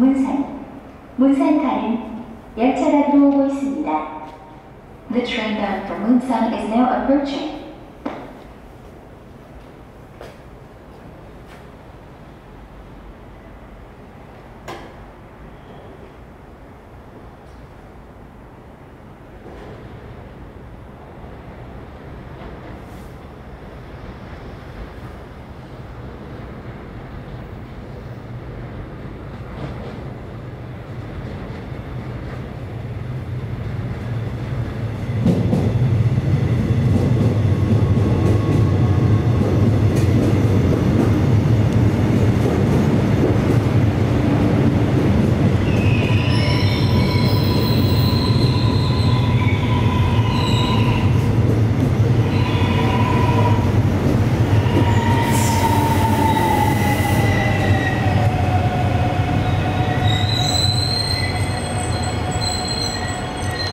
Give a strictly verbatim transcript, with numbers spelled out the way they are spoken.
문산, 문산 가는 열차가 들어오고 있습니다. The train bound for Munsan is now approaching.